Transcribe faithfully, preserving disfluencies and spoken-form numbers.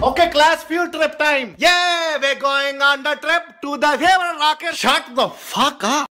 Okay, class, field trip time. Yeah, we're going on the trip to the favorite rocket. Shut the fuck up.